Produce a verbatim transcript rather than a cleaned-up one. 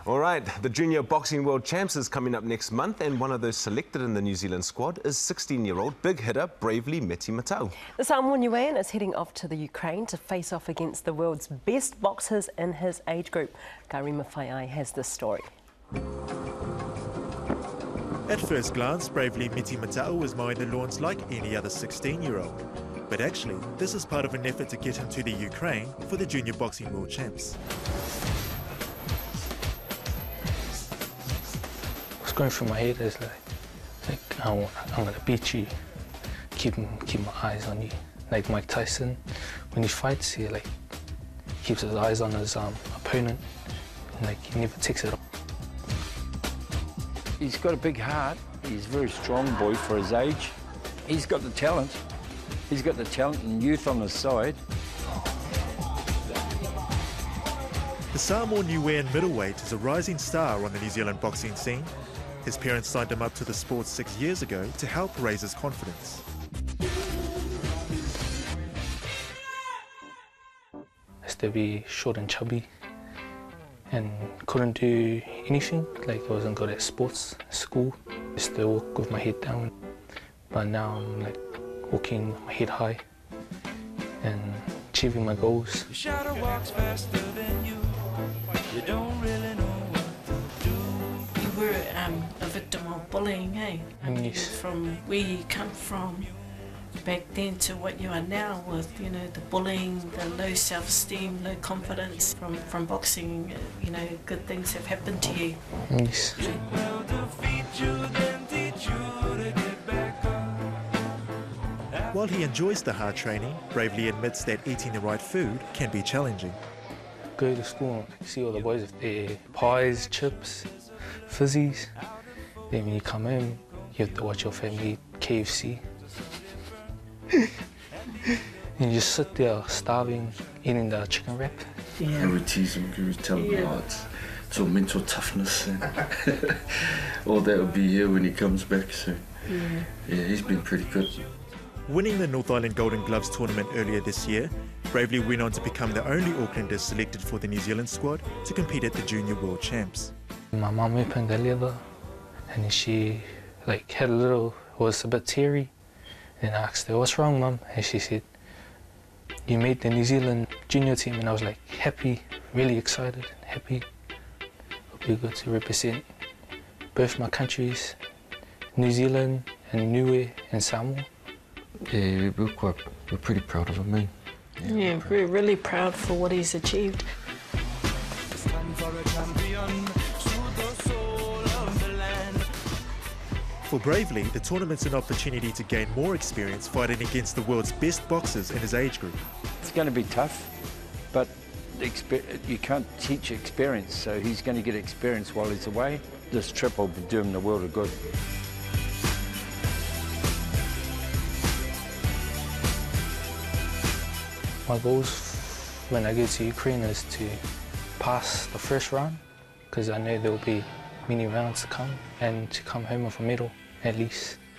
All right, the Junior Boxing World Champs is coming up next month, and one of those selected in the New Zealand squad is sixteen-year-old big hitter Bravely Meti Mata'u. The Samoan Niuean is heading off to the Ukraine to face off against the world's best boxers in his age group. Garima Whaiai has this story. At first glance, Bravely Meti Mata'u is mowing the lawns like any other sixteen-year-old. But actually, this is part of an effort to get him to the Ukraine for the Junior Boxing World Champs. What's going through my head is like, like I want, I'm gonna beat you, keep keep my eyes on you. Like Mike Tyson, when he fights, he like keeps his eyes on his um, opponent, and like he never takes it off. He's got a big heart. He's a very strong boy for his age. He's got the talent. He's got the talent and youth on his side. The Samoan Niuean middleweight is a rising star on the New Zealand boxing scene. His parents signed him up to the sport six years ago to help raise his confidence. I used to be short and chubby and couldn't do anything. Like I wasn't good at sports, school. I used to walk with my head down. But now I'm like walking with my head high and achieving my goals. Your shadow walks faster than you. You don't really know what to do. You were um, a victim of bullying, eh? I mean, Yes. from where you come from back then to what you are now with, you know, the bullying, the low self-esteem, low confidence from, from boxing, you know, good things have happened to you. Yes. Well, defeat you, then teach you to get back up. While he enjoys the hard training, Bravely admits that eating the right food can be challenging. Go to school and see all the boys with their pies, chips, fizzies. Then when you come home, you have to watch your family eat K F C. And you just sit there starving, eating the chicken wrap. Yeah. And we tease him, we tell him, yeah. Oh, it's, it's all mental toughness and all that will be here when he comes back. So yeah, yeah, he's been pretty good. Winning the North Island Golden Gloves tournament earlier this year, Bravely went on to become the only Aucklander selected for the New Zealand squad to compete at the Junior World Champs. My mum opened the leather and she like had a little, was a bit teary. And I asked her, what's wrong, Mum? And she said, you made the New Zealand junior team. And I was like, happy, really excited, happy. It'll be good to represent both my countries, New Zealand and Niue and Samoa. Yeah, we're quite, we're pretty proud of him, man. Yeah, yeah, we're, we're really proud for what he's achieved. For Bravely, the tournament's an opportunity to gain more experience fighting against the world's best boxers in his age group. It's going to be tough, but you can't teach experience, so he's going to get experience while he's away. This trip will do him the world of good. My goals when I go to Ukraine is to pass the first round, because I know there will be many rounds to come, and to come home with a medal at least.